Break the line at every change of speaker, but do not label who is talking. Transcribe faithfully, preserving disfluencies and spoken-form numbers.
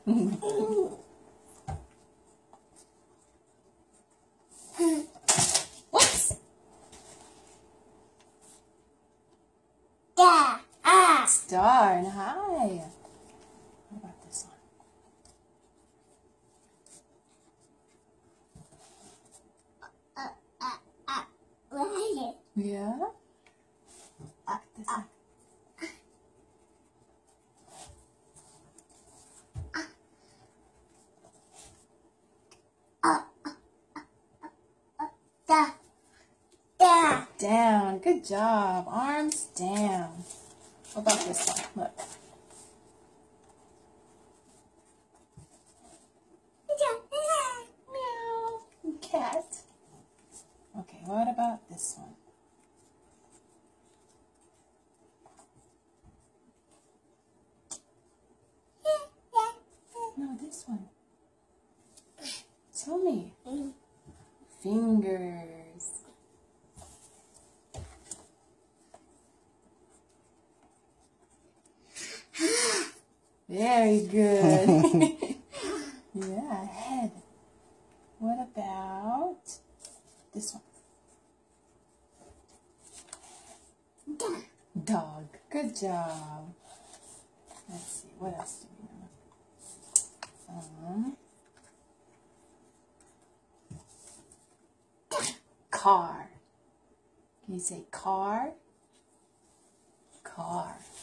Whoops.
Star. Ah.
Star and hi. What about this one?
Uh, uh, uh, right.
Yeah.
Uh,
This
uh,
one.
uh, uh, uh, da. Da.
Down. Good job. Arms down. What about this one? Look. Meow. Cat. Okay, what about this one? No, this one. Tell me. Fingers. Very good. Yeah, head. What about this one?
Da.
Dog. Good job. Let's see, what else do we know? Um, car. Can you say car? Car.